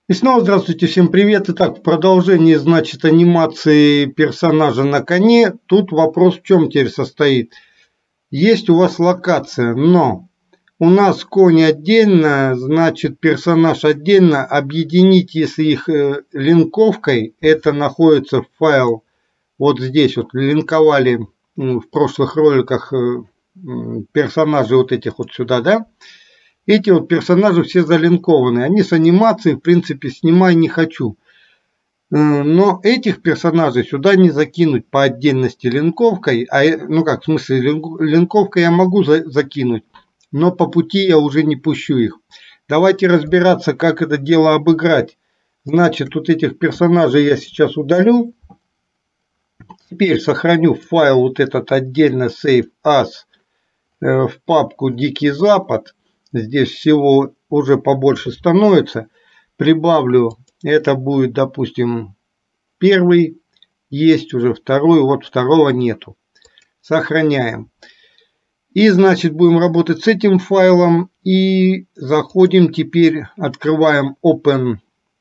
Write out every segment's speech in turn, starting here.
И снова здравствуйте, всем привет. Итак, в продолжении, значит, анимации персонажа на коне. Тут вопрос в чем теперь состоит. Есть у вас локация, но у нас конь отдельно, значит, персонаж отдельно. Объединить, если их линковкой, это находится в файл вот здесь. Вот линковали в прошлых роликах персонажей вот этих вот сюда, да? Эти вот персонажи все залинкованы. Они с анимацией, в принципе, снимай не хочу. Но этих персонажей сюда не закинуть по отдельности линковкой. Ну как, в смысле, линковкой я могу закинуть, но по пути я уже не пущу их. Давайте разбираться, как это дело обыграть. Значит, вот этих персонажей я сейчас удалю. Теперь сохраню файл вот этот отдельно Save As в папку Дикий Запад. Здесь всего уже побольше становится. Прибавлю, это будет, допустим, первый, есть уже второй, вот второго нету. Сохраняем. И, значит, будем работать с этим файлом. И заходим теперь, открываем Open.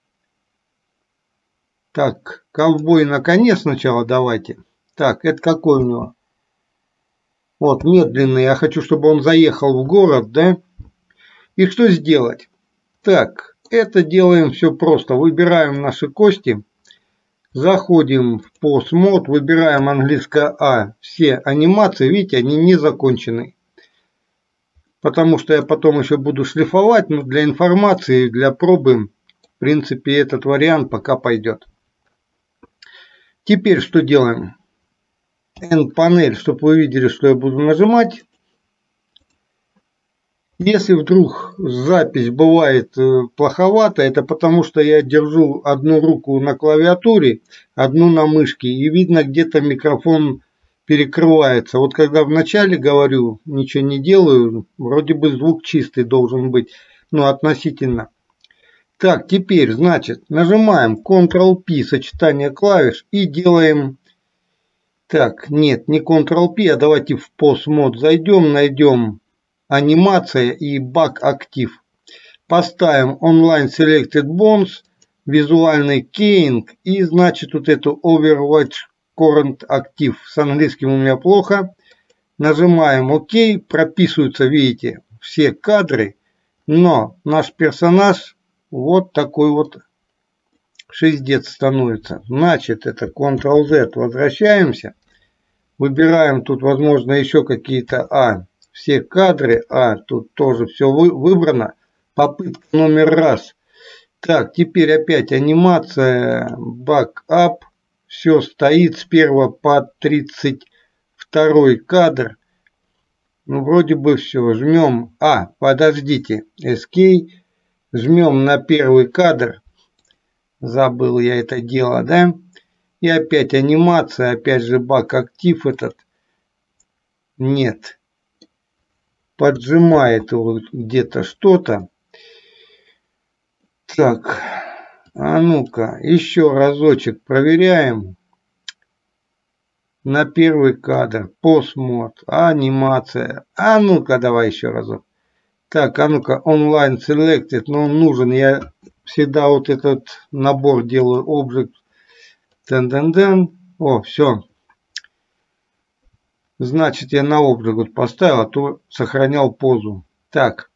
Так, ковбой на коне сначала давайте. Так, это какой у него? Вот, медленный. Я хочу, чтобы он заехал в город, да? И что сделать? Так, это делаем все просто. Выбираем наши кости. Заходим в Pose Mode. Выбираем английское А. Все анимации, видите, они не закончены. Потому что я потом еще буду шлифовать. Но для информации, для пробы, в принципе, этот вариант пока пойдет. Теперь что делаем? End панель, чтобы вы видели, что я буду нажимать. Если вдруг запись бывает плоховато, это потому что я держу одну руку на клавиатуре, одну на мышке, и видно, где-то микрофон перекрывается. Вот когда вначале говорю, ничего не делаю, вроде бы звук чистый должен быть, но относительно. Так, теперь, значит, нажимаем Ctrl-P, сочетание клавиш, и делаем... Так, нет, не Ctrl-P, а давайте в Pose Mode зайдем, найдем... анимация и баг актив. Поставим Online Selected Bonds, визуальный кейинг и значит вот эту Overwatch Current Active. С английским у меня плохо. Нажимаем ОК, прописываются, видите, все кадры, но наш персонаж вот такой вот шиздец становится. Значит, это Ctrl-Z, возвращаемся. Выбираем тут, возможно, еще какие-то все кадры, тут тоже все выбрано. Попытка номер раз. Так, теперь опять анимация, бэкап. Все стоит с 1 по 32 кадр. Ну, вроде бы все. Жмем. Подождите. Escape. Жмем на первый кадр. Забыл я это дело, да? И опять анимация. Опять же баг актив этот. Нет. Поджимает его где-то что-то. Так, а ну-ка, еще разочек проверяем. На первый кадр, Pose Mode, анимация. А ну-ка, давай еще разок. Так, а ну-ка, Online Selected, но он нужен. Я всегда вот этот набор делаю, Object. О, все. Значит, я на Object поставил, а то сохранял позу. Так.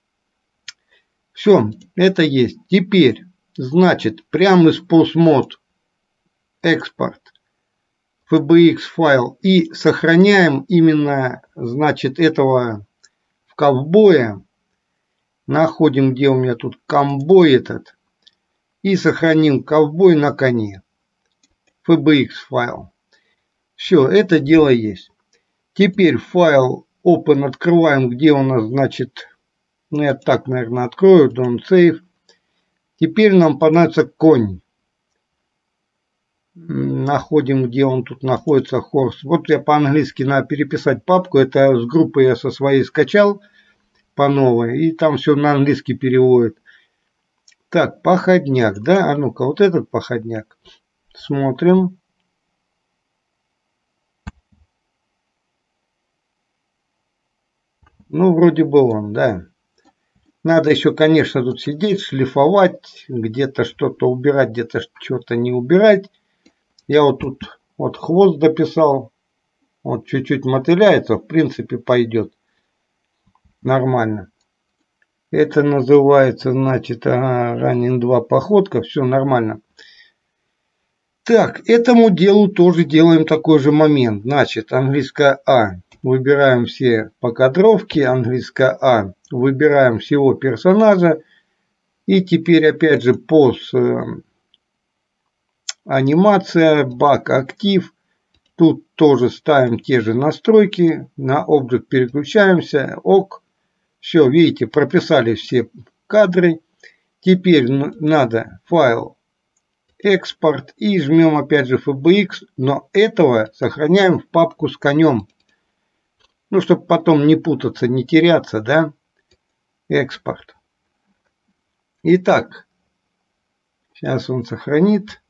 Все, это есть. Теперь, значит, прямо из Pose Mode экспорт FBX файл и сохраняем именно, значит, этого в ковбоя. Находим, где у меня тут ковбой этот. И сохраним ковбой на коне. FBX файл. Все, это дело есть. Теперь файл Open открываем, где у нас, значит, ну я так, наверное, открою, Don't Save. Теперь нам понадобится конь. Находим, где он тут находится, horse. Вот я по-английски надо переписать папку. Это с группы я со своей скачал по новой. И там все на английский переводит. Так, походняк, да? А ну-ка, вот этот походняк. Смотрим. Ну, вроде бы он, да. Надо еще, конечно, тут сидеть, шлифовать, где-то что-то убирать, где-то что-то не убирать. Я вот тут вот хвост дописал. Вот чуть-чуть мотыляется, в принципе, пойдет нормально. Это называется, значит, ранен 2 походка, все нормально. Так, этому делу тоже делаем такой же момент. Значит, английское А. Выбираем все покадровки, английское А. Выбираем всего персонажа. И теперь опять же поз анимация, баг актив. Тут тоже ставим те же настройки. На Object переключаемся. ОК. Все, видите, прописали все кадры. Теперь надо файл экспорт и жмем опять же FBX, но этого сохраняем в папку с конем. Ну, чтобы потом не путаться, не теряться, да? Экспорт. Итак, сейчас он сохранит.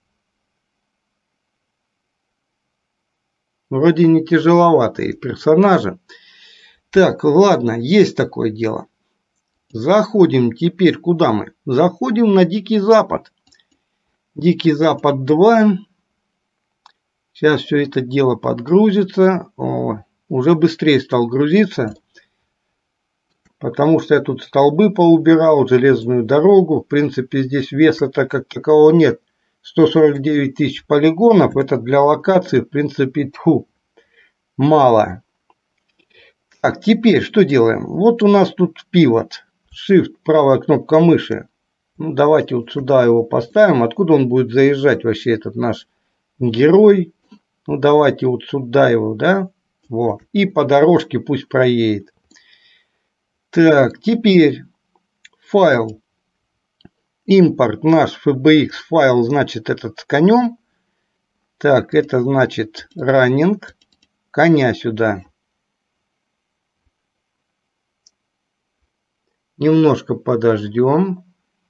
Вроде не тяжеловатые персонажи. Так, ладно, есть такое дело. Заходим теперь куда мы? Заходим на Дикий Запад. Дикий Запад 2. Сейчас все это дело подгрузится. О, уже быстрее стал грузиться. Потому что я тут столбы поубирал, железную дорогу. В принципе, здесь веса-то как такового нет. 149 тысяч полигонов. Это для локации, в принципе, мало. Так, теперь что делаем? Вот у нас тут пивот. Shift, правая кнопка мыши. Ну, давайте вот сюда его поставим. Откуда он будет заезжать вообще, этот наш герой? Ну, давайте вот сюда его, да? Вот. И по дорожке пусть проедет. Так, теперь файл. Импорт наш FBX файл, значит, этот с конем. Так, это значит running. Коня сюда. Немножко подождем.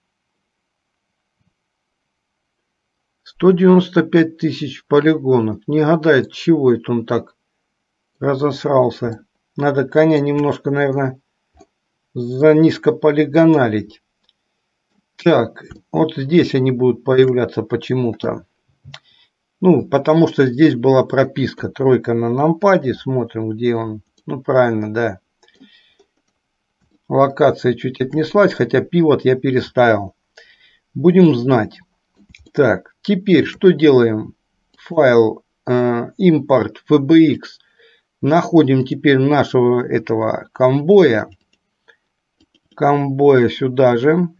195 тысяч полигонов. Не гадает, чего это он так разосрался. Надо коня немножко, наверное, занизкополигоналить. Так, вот здесь они будут появляться почему-то. Ну, потому что здесь была прописка. Тройка на нампаде. Смотрим, где он. Ну, правильно, да. Локация чуть отнеслась, хотя пивот я переставил. Будем знать. Так, теперь что делаем? Файл импорт FBX. Находим теперь нашего этого комбоя. Комбоя сюда же.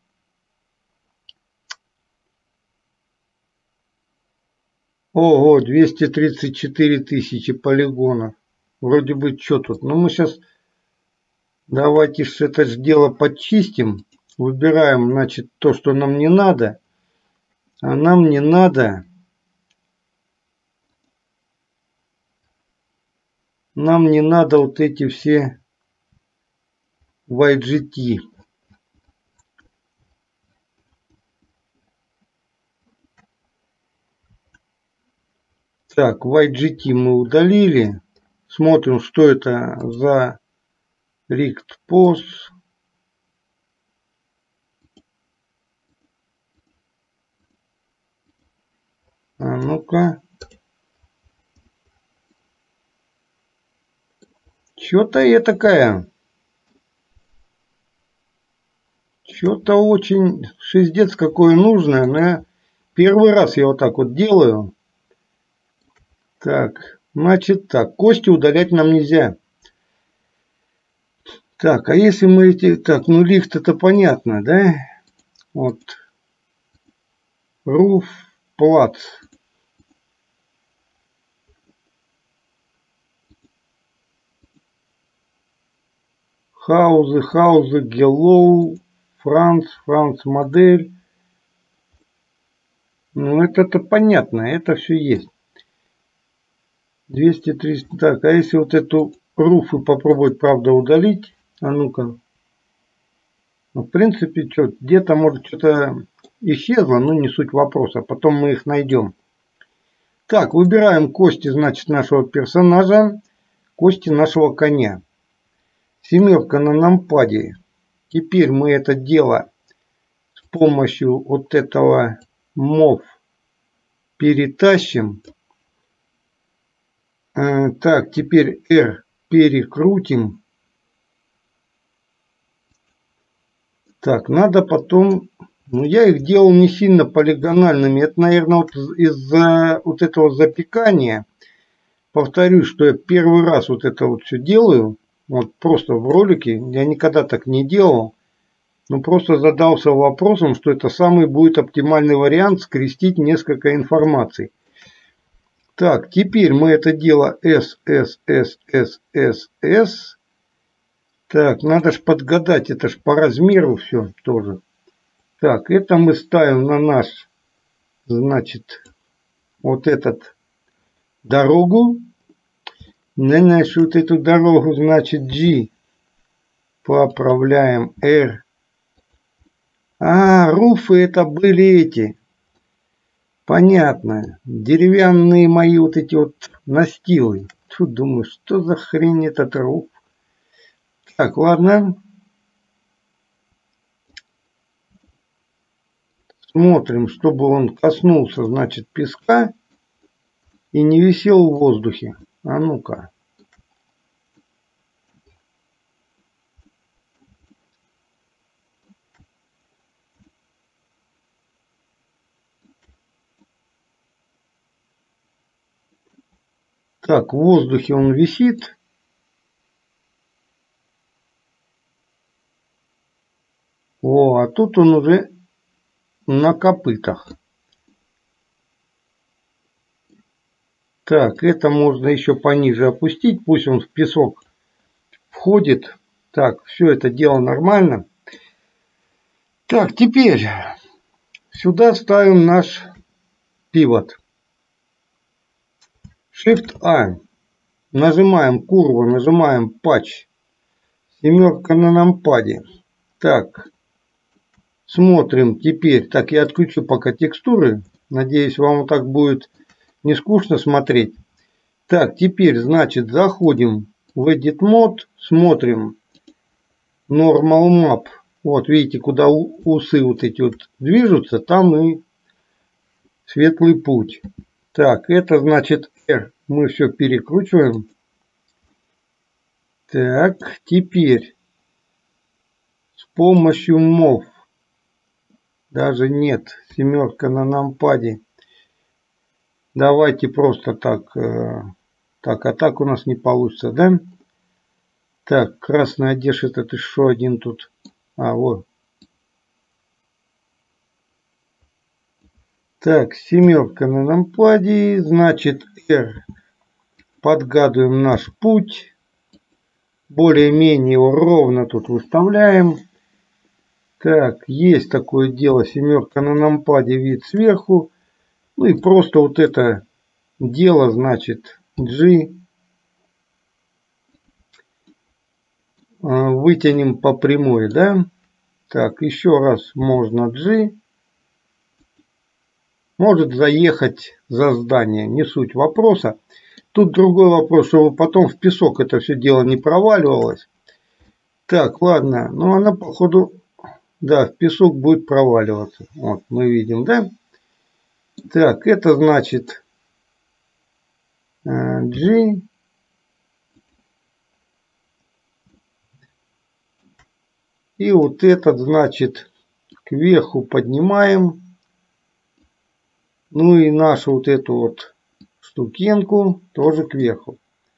Ого, 234 тысячи полигонов. Вроде бы что тут. Ну мы сейчас давайте это дело подчистим. Выбираем, значит, то, что нам не надо. А нам не надо. Нам не надо вот эти все YGT. Так, YGT мы удалили. Смотрим, что это за Rict Post. А ну-ка. Что-то я такая. Что-то очень шиздец какое нужное. Но первый раз я вот так вот делаю. Так, значит так. Кости удалять нам нельзя. Так, а если мы эти... Так, ну лифт это понятно, да? Вот. Roof, плац. Хаузы, Геллоу, Франц модель. Ну это-то понятно, это все есть. 200-300. Так, а если вот эту руфы попробовать, правда, удалить? А ну-ка. Ну, в принципе, что, где-то может что-то исчезло, но не суть вопроса. Потом мы их найдем. Так, выбираем кости, значит, нашего персонажа. Кости нашего коня. Семерка на нампаде. теперь мы это дело с помощью вот этого MOV перетащим. Так, теперь R перекрутим. Так, надо потом... Ну, я их делал не сильно полигональными. Это, наверное, вот из-за вот этого запекания. Повторюсь, что я первый раз вот это вот все делаю. Вот просто в ролике. Я никогда так не делал. Но просто задался вопросом, что это самый будет оптимальный вариант скрестить несколько информаций. Так, теперь мы это дело S. Так, надо ж подгадать, это ж по размеру все тоже. Так, это мы ставим на наш, значит, вот этот дорогу. На нашу вот эту дорогу, значит, G. Поправляем R. Руфы это были эти. Понятно. Деревянные мои вот эти вот настилы. Тут думаю, что за хрень этот руф. Так, ладно. Смотрим, чтобы он коснулся, значит, песка и не висел в воздухе. А ну-ка. Так, в воздухе он висит. О, а тут он уже на копытах. Так, это можно еще пониже опустить. Пусть он в песок входит. Так, все это дело нормально. Так, теперь сюда ставим наш пивот. Shift-A. Нажимаем курву, нажимаем патч. Семерка на нампаде. Так, смотрим теперь. Так, я отключу пока текстуры. Надеюсь, вам вот так будет не скучно смотреть. Так, теперь, значит, заходим в Edit Mode. Смотрим Normal Map. Вот, видите, куда усы вот эти вот движутся, там и светлый путь. Так, это значит R. Мы все перекручиваем. Так, теперь с помощью MOV. Даже нет, семерка на нампаде. Давайте просто так. Так, а так у нас не получится, да? Так, красный одежда, это еще один тут. Вот. Так, семерка на нампаде, значит R. Подгадываем наш путь. Более-менее его ровно тут выставляем. Так, есть такое дело, семерка на нампаде, вид сверху. Ну и просто вот это дело, значит, G. Вытянем по прямой, да? Так, еще раз можно G. Может заехать за здание, не суть вопроса. Тут другой вопрос, чтобы потом в песок это все дело не проваливалось. Так, ладно, ну она походу, да, в песок будет проваливаться. Вот, мы видим, да? Так, это значит G. И вот этот, значит, кверху поднимаем. Ну и нашу вот эту вот штукенку тоже кверху.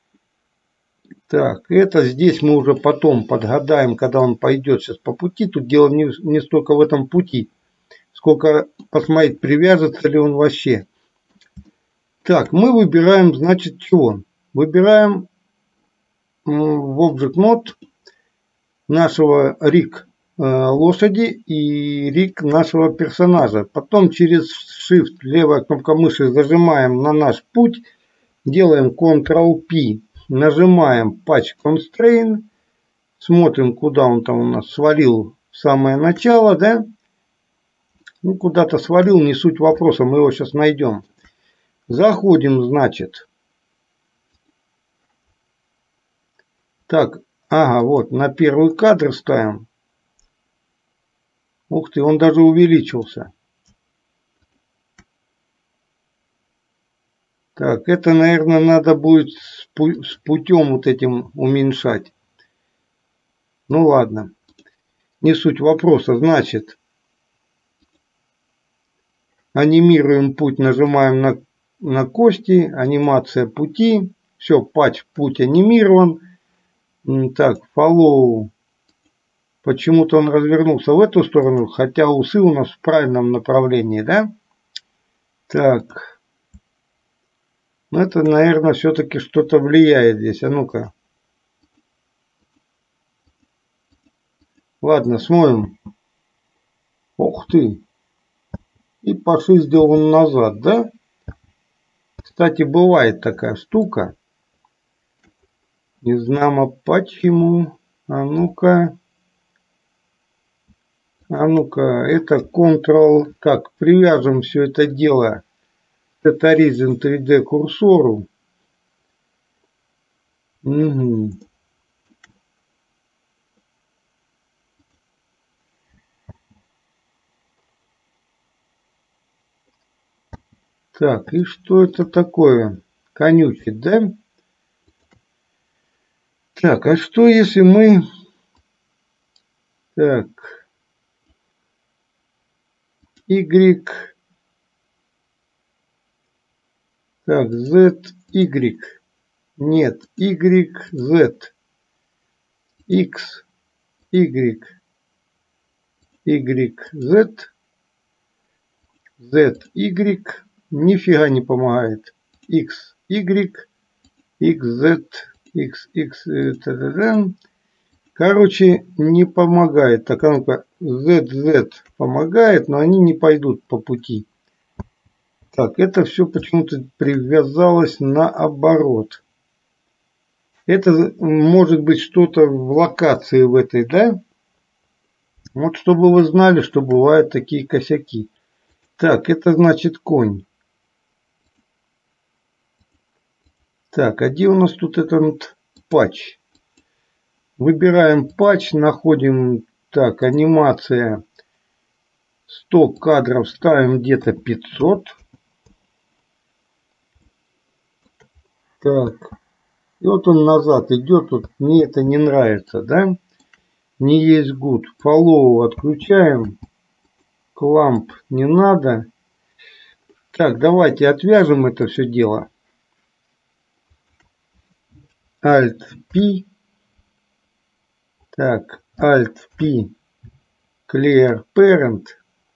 Так, это здесь мы уже потом подгадаем, когда он пойдет сейчас по пути. Тут дело не столько в этом пути, сколько посмотреть, привяжется ли он вообще. Так, мы выбираем, значит, чего? Выбираем в Object Mode нашего rig лошади и rig нашего персонажа. Потом через Shift, левая кнопка мыши, зажимаем на наш путь, делаем Ctrl-P, нажимаем Patch Constraint, смотрим, куда он там у нас свалил в самое начало, да? Ну, куда-то свалил, не суть вопроса, мы его сейчас найдем. Заходим, значит. Так, ага, вот, на первый кадр ставим. Ух ты, он даже увеличился. Так, это, наверное, надо будет с путем вот этим уменьшать. Ну ладно, не суть вопроса. Значит, анимируем путь, нажимаем на кости, анимация пути. Все, путь анимирован. Так, follow. Почему-то он развернулся в эту сторону, хотя усы у нас в правильном направлении, да? Так. Ну, это, наверное, все-таки что-то влияет здесь. А ну-ка. Ладно, смоем. Ух ты. И пошиздил он назад, да? Кстати, бывает такая штука. Не знамо почему. А ну-ка. А ну-ка, это Ctrl. Как? Привяжем все это дело к Horizon 3D курсору. Угу. Так, и что это такое? Конючит, да? Так, а что если мы... Так... Y... Так, Z, Y. Нет, Y, Z. X, Y, Y, Z. Z, Y. Нифига не помогает. X, Y, X, Z, X, X, короче, не помогает. Так, ну-ка, Z, Z помогает, но они не пойдут по пути. Так, это все почему-то привязалось наоборот. Это может быть что-то в локации в этой, да? Вот чтобы вы знали, что бывают такие косяки. Так, это значит конь. Так, а где у нас тут этот патч? Выбираем патч, находим, так, анимация 100 кадров, ставим где-то 500. Так, и вот он назад идет, вот мне это не нравится, да? Не есть good. Follow отключаем, clamp не надо. Так, давайте отвяжем это все дело. Alt-P. Так, Alt-P. Clear Parent.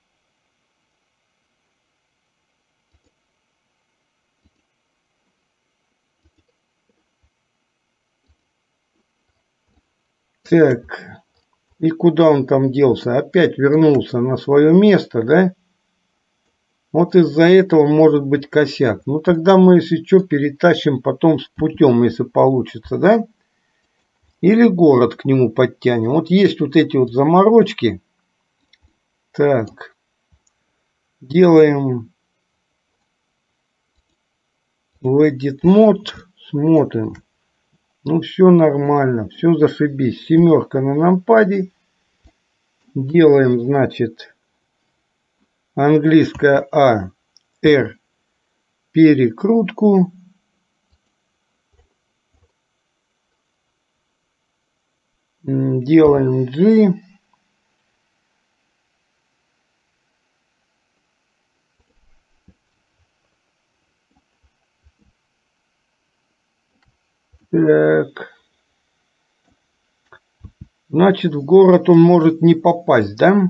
Так, и куда он там делся? Опять вернулся на свое место, да? Вот из-за этого может быть косяк. Ну тогда мы, если что, перетащим потом с путем, если получится, да? Или город к нему подтянем. Вот есть вот эти вот заморочки. Так, делаем в Edit Mode, смотрим. Ну все нормально, все зашибись. Семерка на нампаде. Делаем, значит, английская А, R, перекрутку. Делаем G. Так. Значит, в город он может не попасть, да?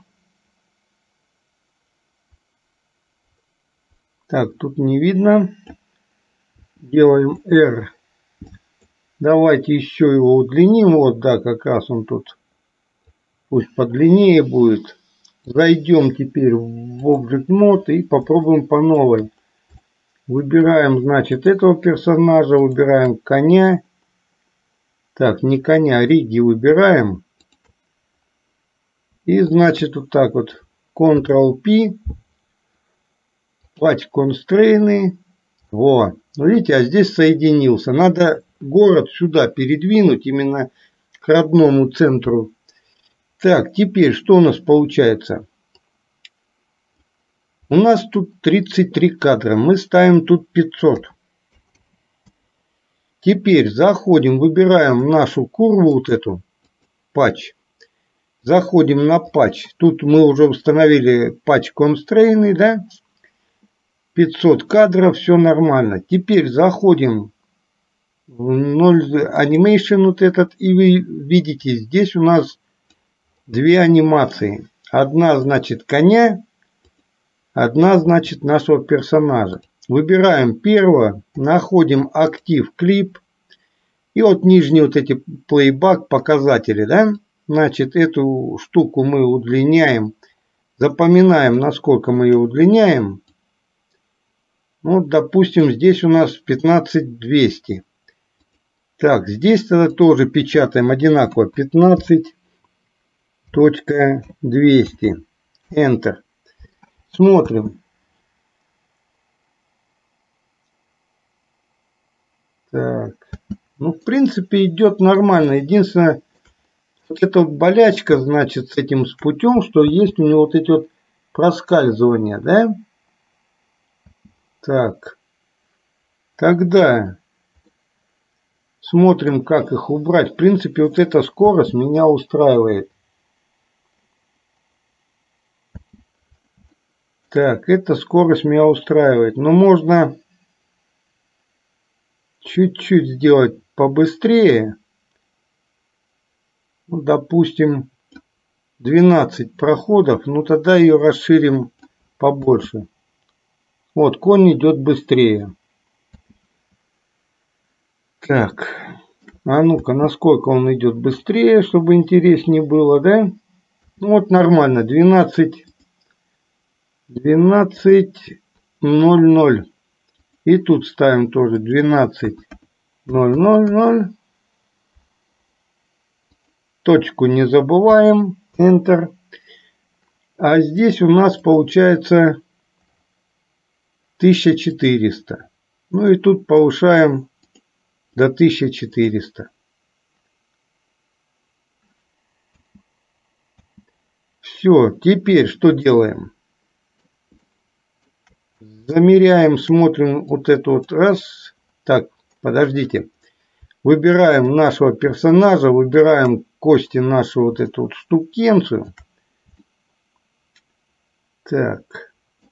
Так, тут не видно. Делаем R. Давайте еще его удлиним. Вот, да, как раз он тут. Пусть подлиннее будет. Зайдем теперь в Object Mode и попробуем по новой. Выбираем, значит, этого персонажа. Выбираем коня. Так, не коня, Риги выбираем. И, значит, вот так вот. Ctrl-P. Patch Constraints. Во. Видите, а здесь соединился. Надо город сюда передвинуть, именно к родному центру. Так, теперь что у нас получается? У нас тут 33 кадра. Мы ставим тут 500. Теперь заходим, выбираем нашу курву, вот эту, патч. Заходим на патч. Тут мы уже установили патч констрейны, да? 500 кадров, все нормально. Теперь заходим в 0 Animation вот этот. И вы видите, здесь у нас две анимации. Одна значит коня, одна значит нашего персонажа. Выбираем первого, находим актив клип. И вот нижние вот эти плейбак показатели, да? Значит, эту штуку мы удлиняем. Запоминаем, насколько мы ее удлиняем. Ну, допустим, здесь у нас 15200. Так, здесь тогда тоже печатаем одинаково. 15.200. Enter. Смотрим. Так. Ну, в принципе, идет нормально. Единственное, вот эта вот болячка, значит, с этим путем, что есть у него вот эти вот проскальзывания, да? Так. Тогда смотрим, как их убрать. В принципе, вот эта скорость меня устраивает. Так, эта скорость меня устраивает. Но можно чуть-чуть сделать побыстрее. Ну, допустим, 12 проходов. Ну, тогда ее расширим побольше. Вот, конь идет быстрее. Так, а ну-ка, насколько он идет быстрее, чтобы интереснее было, да? Ну, вот нормально, 12:00. И тут ставим тоже 12:00. Точку не забываем, Enter. А здесь у нас получается 1400. Ну и тут повышаем до 1400. Все, теперь что делаем? Замеряем, смотрим вот это вот раз. Так, подождите. Выбираем нашего персонажа, выбираем кости нашу вот эту вот штукенцию. Так.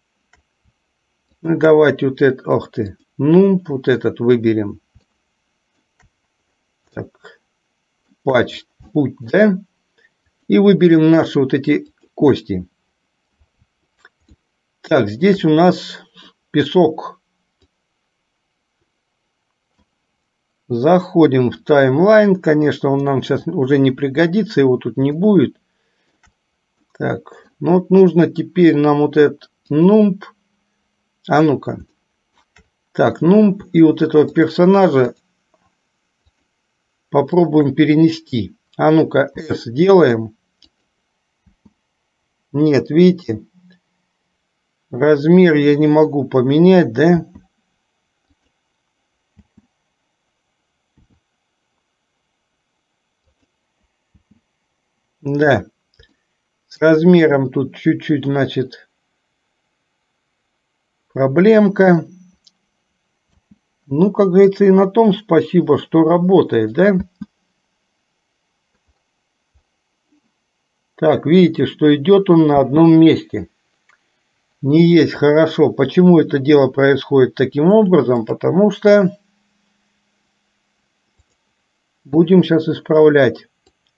Ну давайте вот это, ох ты, нумп вот этот выберем. Так, патч, путь, да? И выберем наши вот эти кости. Так, здесь у нас песок. Заходим в таймлайн. Конечно, он нам сейчас уже не пригодится, его тут не будет. Так, ну вот нужно теперь нам вот этот нумп. А ну-ка. Так, нумп и вот этого персонажа попробуем перенести. А ну-ка, S делаем. Нет, видите? Размер я не могу поменять, да? Да. С размером тут чуть-чуть, значит, проблемка. Ну, как говорится, и на том спасибо, что работает, да? Так, видите, что идет он на одном месте. Не есть хорошо. Почему это дело происходит таким образом? Потому что будем сейчас исправлять.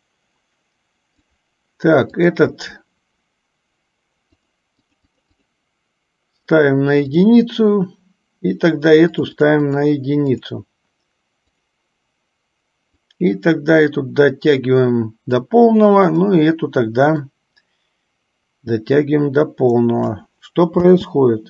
Так, этот ставим на единицу. И тогда эту ставим на единицу. И тогда эту дотягиваем до полного. Ну и эту тогда дотягиваем до полного. Что происходит?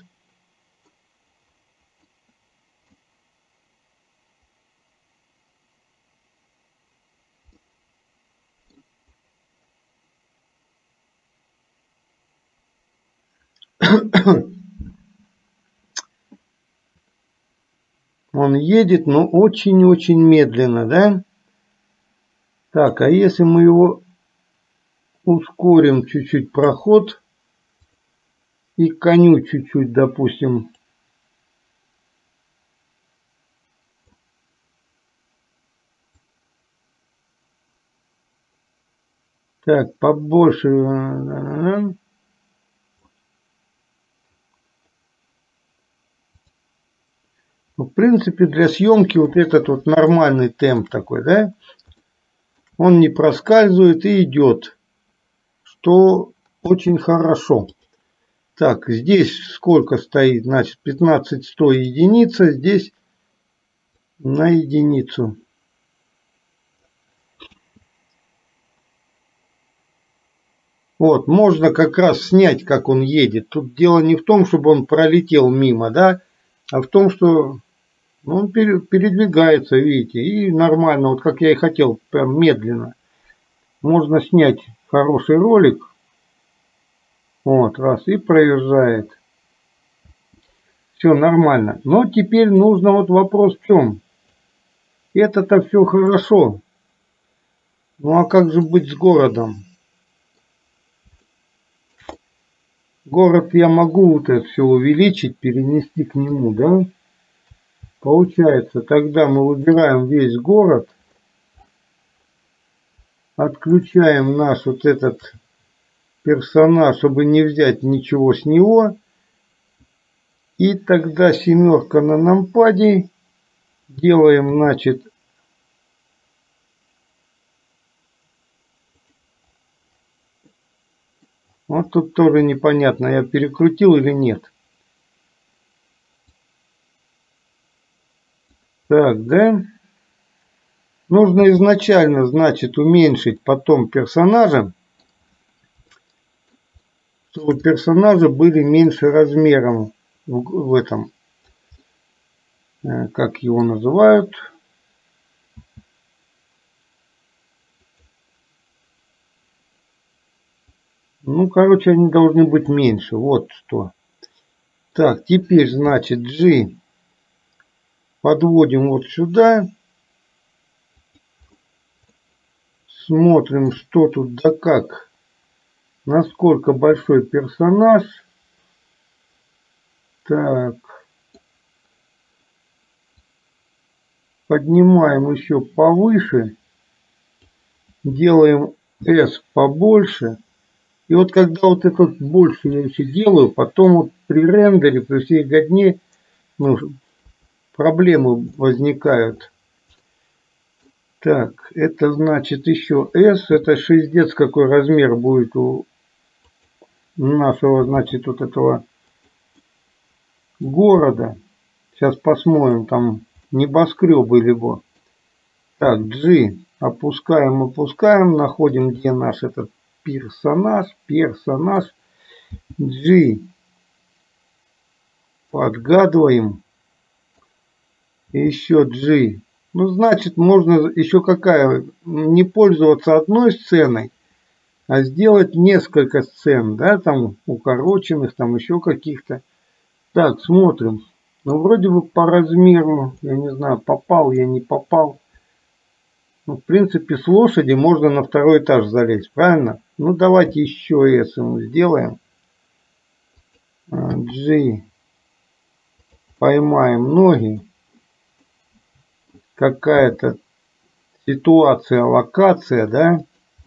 Он едет, но очень-очень медленно, да? Так, а если мы его ускорим чуть-чуть проход, И коню чуть-чуть, допустим. Так, побольше. В принципе, для съемки вот этот вот нормальный темп такой, да? Он не проскальзывает и идет, что очень хорошо. Так, здесь сколько стоит? Значит, 15-100 единица, здесь на единицу. Вот, можно как раз снять, как он едет. Тут дело не в том, чтобы он пролетел мимо, да, а в том, что он передвигается, видите, и нормально, вот как я и хотел, прям медленно. Можно снять хороший ролик, вот, раз, и проезжает. Все нормально. Но теперь нужно вот вопрос в чем. Это-то все хорошо. Ну а как же быть с городом? Город я могу вот это все увеличить, перенести к нему, да? Получается, тогда мы выбираем весь город, отключаем наш вот этот персонаж, чтобы не взять ничего с него. И тогда семерка на нампаде. Делаем, значит, вот тут тоже непонятно, я перекрутил или нет. Так, да? Нужно изначально, значит, уменьшить потом персонажа, чтобы персонажи были меньше размером в этом, как его называют. Ну, короче, они должны быть меньше. Вот что. Так, теперь, значит, G подводим вот сюда. Смотрим, что тут да как. Насколько большой персонаж. Так. Поднимаем еще повыше. Делаем S побольше. И вот когда вот этот больше я еще делаю, потом вот при рендере, при всей годне, ну, проблемы возникают. Так, это значит еще S, это шиздец какой размер будет у нашего, значит, вот этого города. Сейчас посмотрим, там небоскребы либо. Так, G, опускаем, опускаем, находим, где наш этот персонаж, G, подгадываем, еще G. Ну, значит, можно еще какая, не пользоваться одной сценой, а сделать несколько сцен, да, там укороченных, там еще каких-то. Так, смотрим. Ну, вроде бы по размеру, я не знаю, попал я, не попал. Ну, в принципе, с лошади можно на второй этаж залезть, правильно? Ну, давайте еще S ему сделаем. G. Поймаем ноги. Какая-то ситуация, локация, да?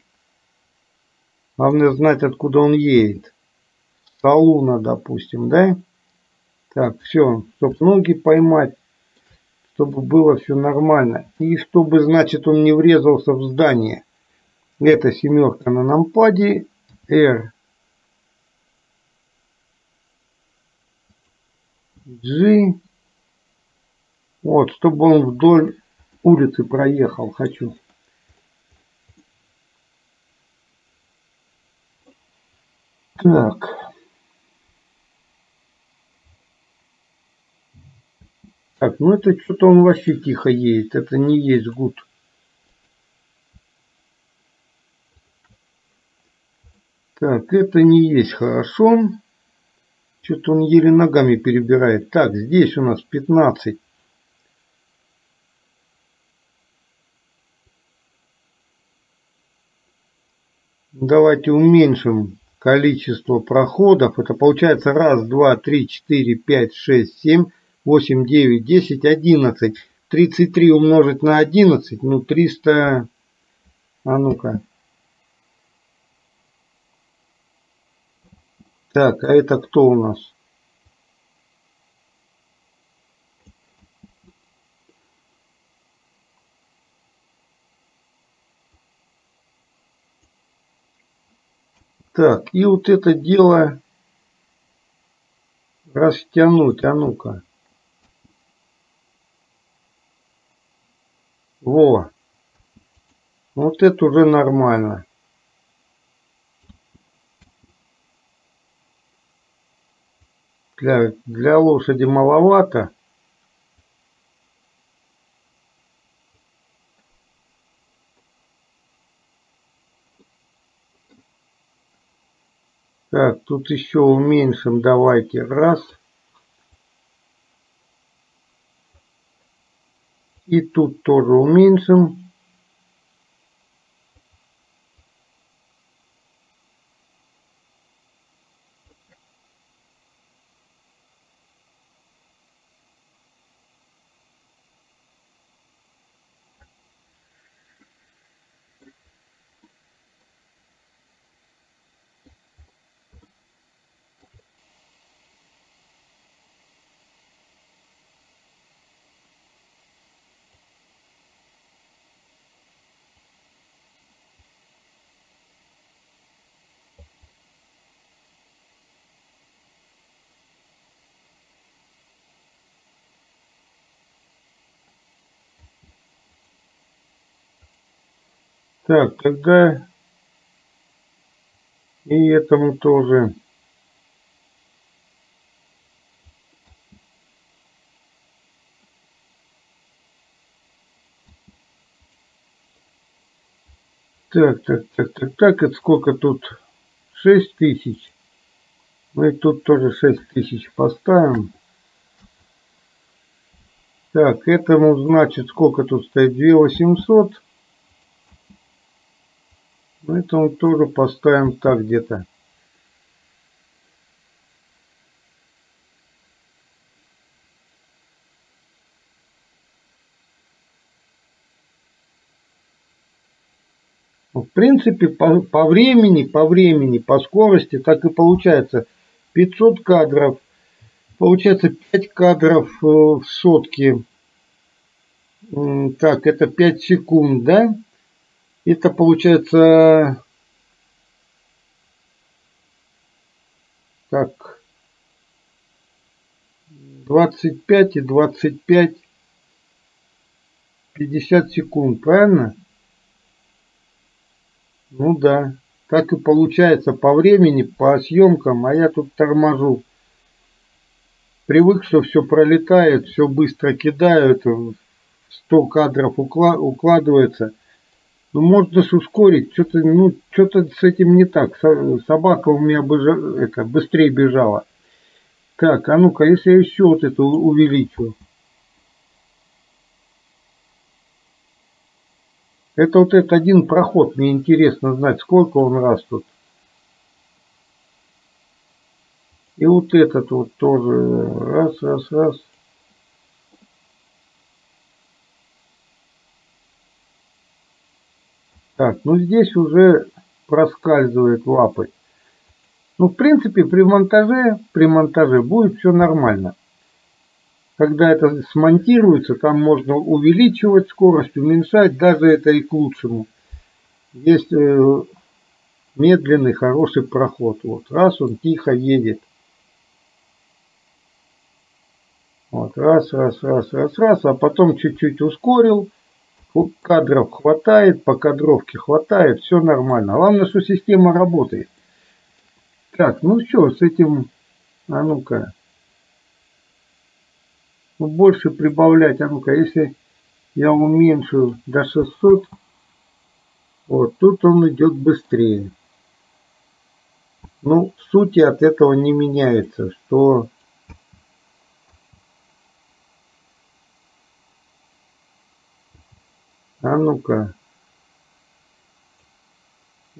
Главное знать, откуда он едет. Салуна, допустим, да? Так, все, чтобы ноги поймать, чтобы было все нормально. И чтобы, значит, он не врезался в здание. Это семерка на нампаде. R. G. Вот, чтобы он вдоль улицы проехал, хочу. Так. Так, ну это что-то он вообще тихо едет. Это не есть гуд. Так, это не есть хорошо. Что-то он еле ногами перебирает. Так, здесь у нас 15. Давайте уменьшим количество проходов. Это получается раз, два, три, четыре, пять, шесть, семь, 8, 9, 10, 11. 33 умножить на 11, ну 300, а ну-ка. Так, а это кто у нас? Так, и вот это дело растянуть, а ну-ка. Во, вот это уже нормально. Для лошади маловато. Так, тут еще уменьшим, давайте, раз. И тут тоже уменьшим. Так, тогда и этому тоже. Так, это сколько тут? 6000. Мы тут тоже 6000 поставим. Так, этому значит сколько тут стоит? 2800. Этому тоже поставим так где-то. В принципе, по времени, по скорости так и получается. 500 кадров. Получается 5 кадров в сотки. Так, это 5 секунд, да? Это получается... Так, 25 и 25, 50 секунд, правильно? Ну да, так и получается по времени, по съемкам, а я тут торможу. Привык, что все пролетает, все быстро кидают, 100 кадров укладывается. Ну, можно же ускорить, что-то с этим не так. Собака у меня быстрее бежала. Так, а ну-ка, если я еще вот это увеличу. Это вот этот один проход, мне интересно знать, сколько он раз тут. И вот этот вот тоже. Раз. Так, ну здесь уже проскальзывает лапы. Ну, в принципе, при монтаже будет все нормально. Когда это смонтируется, там можно увеличивать скорость, уменьшать, даже это и к лучшему. Есть медленный, хороший проход. Вот, раз он тихо едет. Вот, раз, а потом чуть-чуть ускорил. Кадров хватает, по кадровке хватает, все нормально. Главное, что система работает. Так, ну что, с этим, а ну-ка, ну больше прибавлять, а ну-ка, если я уменьшу до 600, вот, тут он идет быстрее. Ну, сути от этого не меняется, что а ну-ка,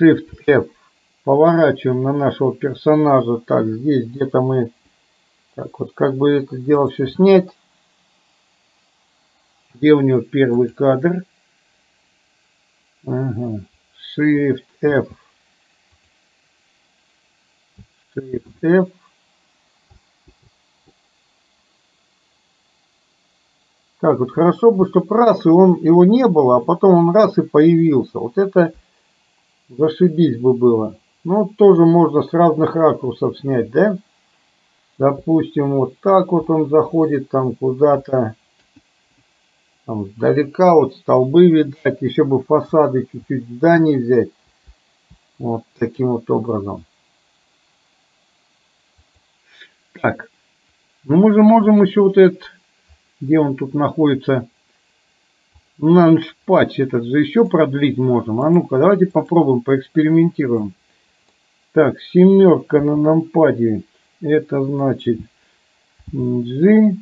Shift F. Поворачиваем на нашего персонажа. Так, здесь где-то мы... Так, вот как бы это дело все снять. Где у него первый кадр? Ага. Shift F. Shift F. Так, вот хорошо бы, чтобы раз, и его не было, а потом он раз и появился. Вот это зашибись бы было. Ну, тоже можно с разных ракурсов снять, да? Допустим, вот так вот он заходит там куда-то. Там сдалека, вот столбы видать, еще бы фасады чуть-чуть зданий взять. Вот таким вот образом. Так, ну мы же можем еще вот этот, где он тут находится, нанспатч этот же еще продлить можем. А ну-ка, давайте попробуем, поэкспериментируем. Так, семерка на нампаде, это значит G.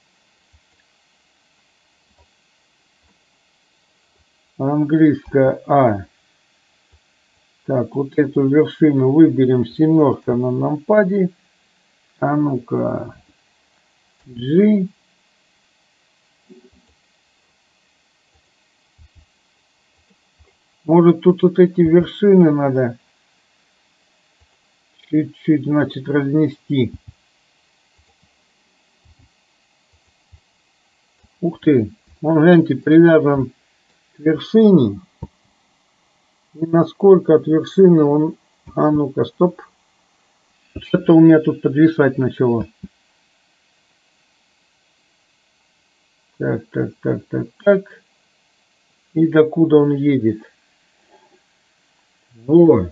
Английская А. Так, вот эту вершину выберем, семерка на нампаде. А ну-ка, G. Может, тут вот эти вершины надо чуть-чуть, значит, разнести. Ух ты, он, гляньте, привязан к вершине. И насколько от вершины он... А ну-ка, стоп. Что-то у меня тут подвисать начало. Так, так, так, так, так. И докуда он едет? Вот.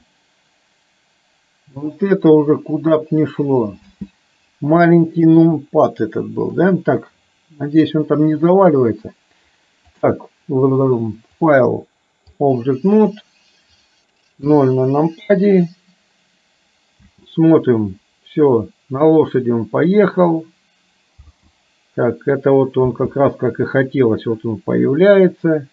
Вот это уже куда б не шло. Маленький нумпад этот был, да? Так, надеюсь, он там не заваливается. Так, файл Object Mode. 0 на нампаде. Смотрим. Все, на лошади он поехал. Так, это вот он как раз как и хотелось. Вот он появляется.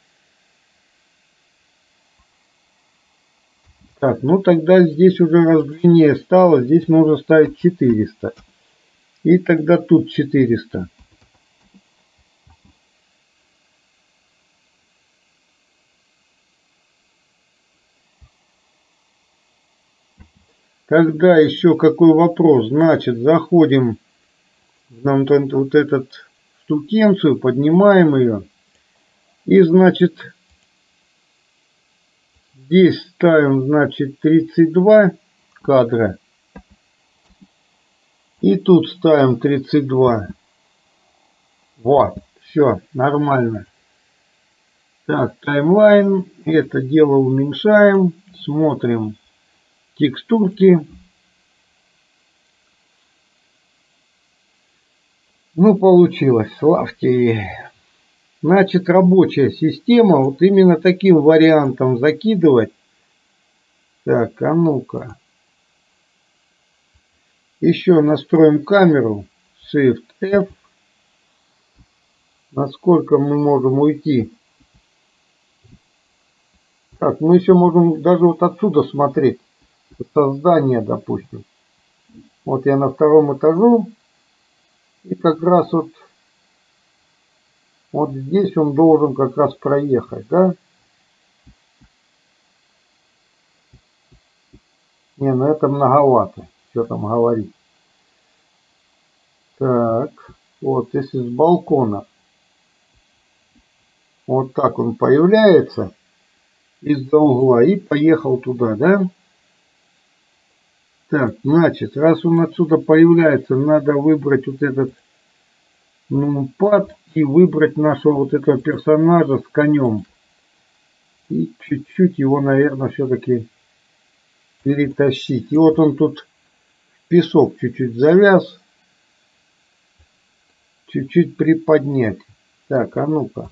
Так, ну тогда здесь уже разделение стало. Здесь можно ставить 400. И тогда тут 400. Тогда еще какой вопрос? Значит, заходим в вот этот штукенцию, поднимаем ее. И, значит, здесь ставим, значит, 32 кадра. И тут ставим 32. Вот, все, нормально. Так, таймлайн. Это дело уменьшаем. Смотрим текстурки. Ну, получилось. Славьте. Значит, рабочая система. Вот именно таким вариантом закидывать. Так, а ну-ка. Еще настроим камеру. Shift F. Насколько мы можем уйти. Так, мы еще можем даже вот отсюда смотреть. Создание, допустим. Вот я на втором этажу. И как раз вот здесь он должен как раз проехать, да? Не, ну это многовато. Что там говорить. Так, вот если с балкона. Вот так он появляется из-за угла и поехал туда, да? Так, значит, раз он отсюда появляется, надо выбрать вот этот нумпад и выбрать нашего вот этого персонажа с конем. И чуть-чуть его, наверное, все-таки перетащить. И вот он тут в песок чуть-чуть завяз. Чуть-чуть приподнять. Так, а ну-ка.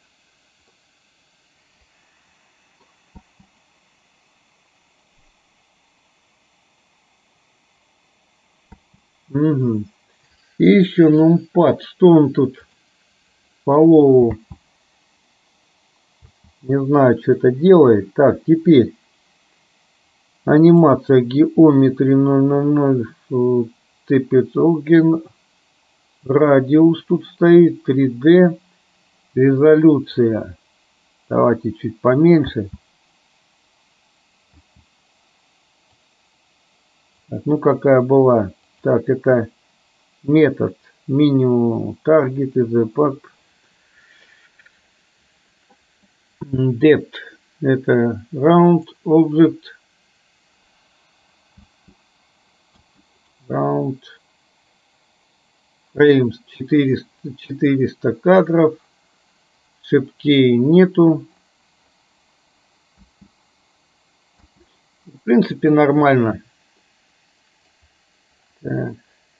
Угу. И еще нумпад. Что он тут по лову? Не знаю, что это делает. Так, теперь Анимация Geometry 000 T500. Радиус тут стоит. 3D. Резолюция. Давайте чуть поменьше. Так, ну какая была. Так, это метод. Минимум target is a pack. Depth. Это round object. Round. Frames 400 кадров. Шипкей нету. В принципе, нормально. Так.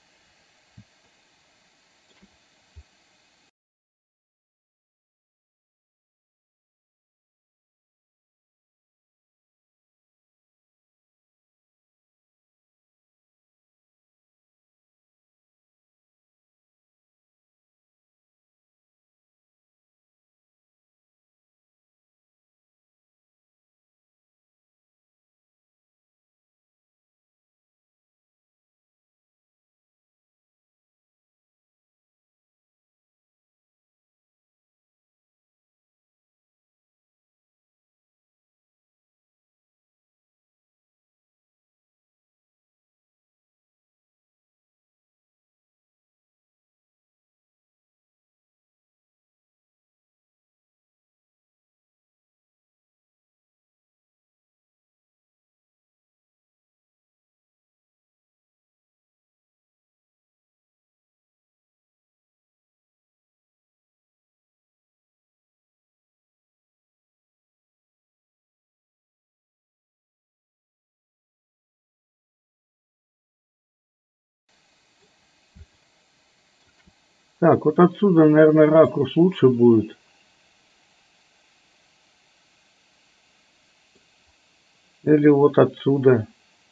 Так, вот отсюда, наверное, ракурс лучше будет. Или вот отсюда.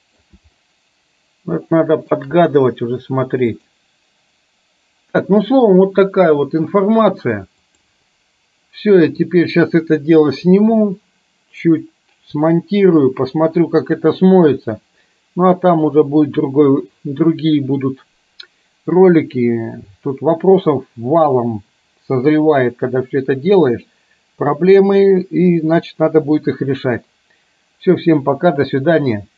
Это надо подгадывать, уже смотреть. Так, ну словом, вот такая вот информация. Все, я теперь сейчас это дело сниму. Чуть смонтирую, посмотрю, как это смоется. Ну а там уже будет другие будут ролики. Тут вопросов валом созревает, когда все это делаешь. Проблемы, и значит надо будет их решать. Все, всем пока, до свидания.